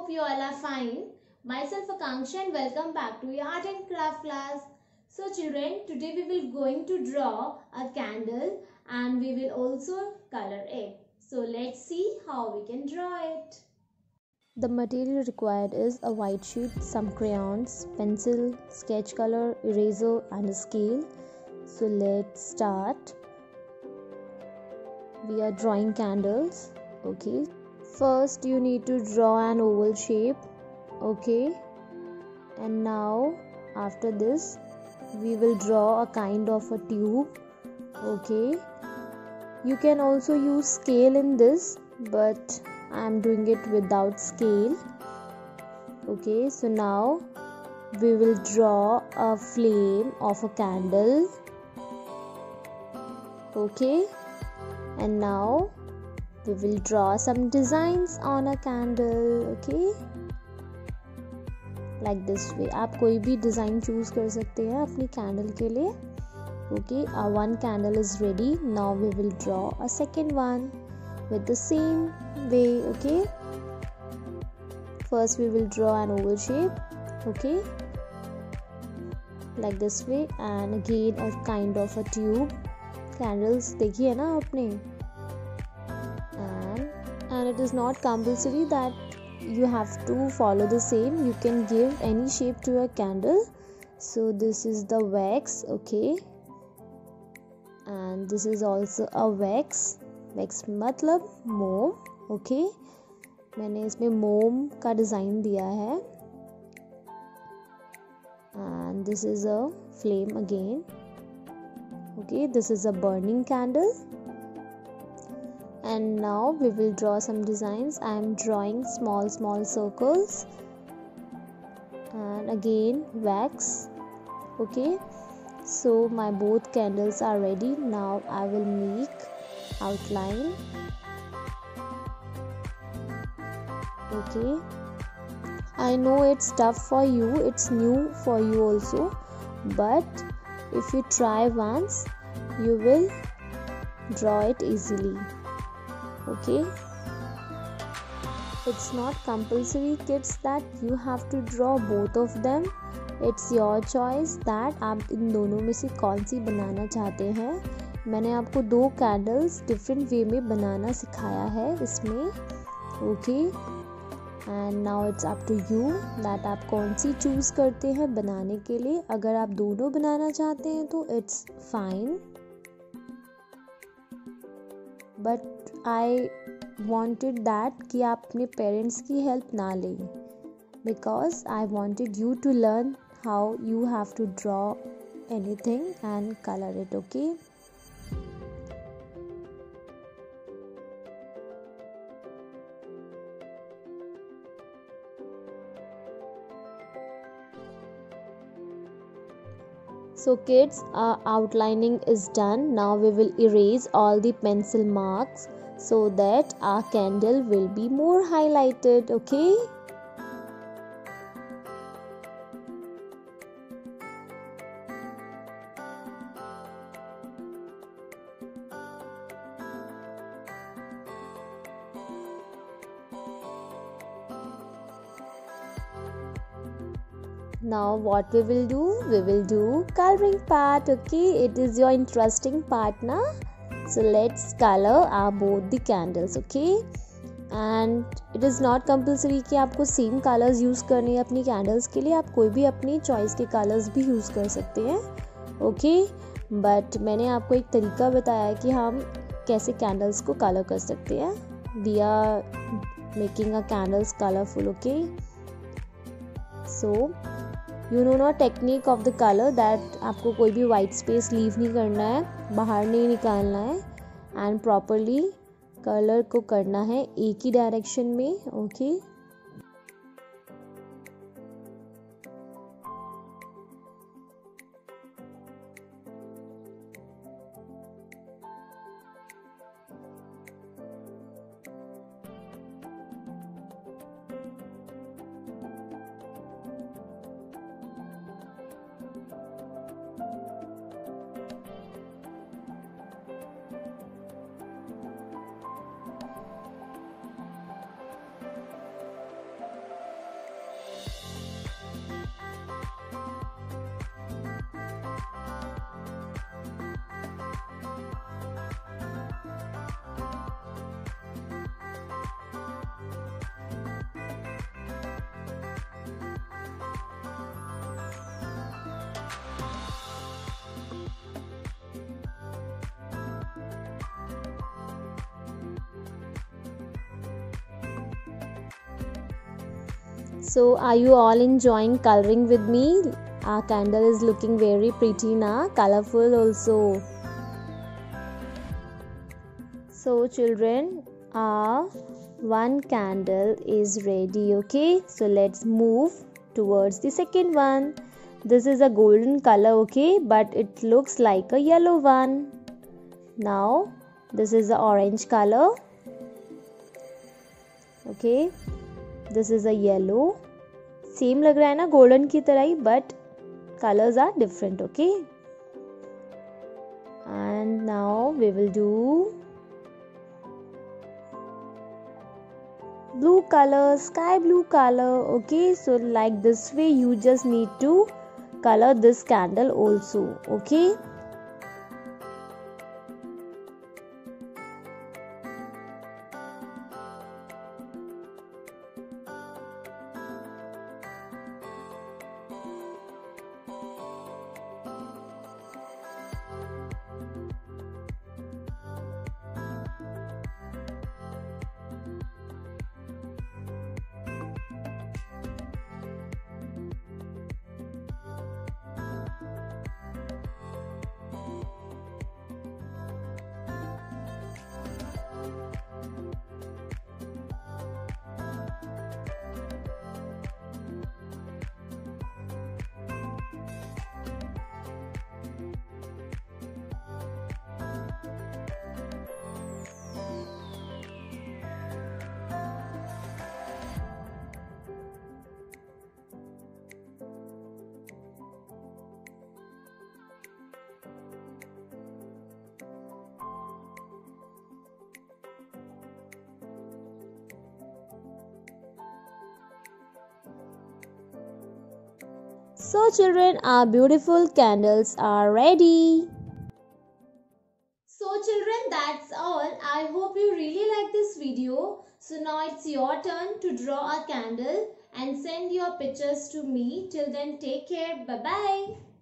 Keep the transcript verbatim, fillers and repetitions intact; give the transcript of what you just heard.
hope you all are fine. Myself Akanksha and welcome back to your art and craft class. So children, today we will going to draw a candle and we will also color it. So let's see how we can draw it. The material required is a white sheet, some crayons, pencil, sketch color, eraser and a scale. So let's start. We are drawing candles. Okay. First you need to draw an oval shape. Okay. And now after this we will draw a kind of a tube. Okay. You can also use scale in this, but I am doing it without scale. Okay, so now we will draw a flame of a candle. Okay, and now we will draw some designs on a candle. Okay, like this way. आप कोई भी design choose कर सकते हैं अपनी candle के लिए. Okay, our one candle is ready. Now we will draw a second one with the same way. Okay, first we will draw an oval shape. Okay, like this way, and again a kind of a tube. Candles देखिए ना आपने. And and it is not compulsory that you have to follow the same. You can give any shape to a candle. So this is the wax. Okay, and this is also a wax. wax मतलब मोम. Okay, मैंने इसमें मोम का design दिया है. And this is a flame again. Okay, this is a burning candle. And now we will draw some designs. I am drawing small small circles and again wax. Okay, so my both candles are ready. Now I will make outline. Okay, I know it's tough for you, it's new for you also, but if you try once you will draw it easily. Okay, it's not compulsory kids that you have to draw both of them. It's your choice that आप इन दोनों में से कौन सी बनाना चाहते हैं. मैंने आपको दो कैंडल्स डिफरेंट वे में बनाना सिखाया है इसमें. Okay, and now it's up to you that आप कौन सी चूज़ करते हैं बनाने के लिए. अगर आप दोनों बनाना चाहते हैं तो it's fine, but I wanted that कि आप अपने पेरेंट्स की हेल्प ना लें, because I wanted you to learn how you have to draw anything and color it. Okay, so kids, our outlining is done. Now we will erase all the pencil marks so that our candle will be more highlighted. Okay, now what we will do, we will do coloring part. Okay, it is your interesting part na. So let's color our both the candles. Okay, and it is not compulsory कि आपको same colours use करने हैं अपनी candles के लिए. आप कोई भी अपनी चॉइस के कलर्स भी यूज़ कर सकते हैं. ओके, बट मैंने आपको एक तरीका बताया कि हम कैसे कैंडल्स को कलर कर सकते हैं. We are making a candles colourful. Okay, so you know ना technique of the colour that आपको कोई भी वाइट स्पेस लीव नहीं करना है, बाहर नहीं निकालना है, एंड प्रॉपरली कलर को करना है एक ही डायरेक्शन में. Okay, So are you all enjoying coloring with me? Our candle is looking very pretty now, colorful also. So children, our one candle is ready, okay? So let's move towards the second one. This is a golden color, okay? But it looks like a yellow one. Now this is the orange color, okay? This is a yellow. Same लग रहा है ना golden की तरह ही, but colors are different, okay? And now we will do blue color, sky blue color, okay? So like this way you just need to color this candle also, okay? So children, our beautiful candles are ready. So children, that's all. I hope you really like this video. So now it's your turn to draw a candle and send your pictures to me. Till then, take care. Bye-bye.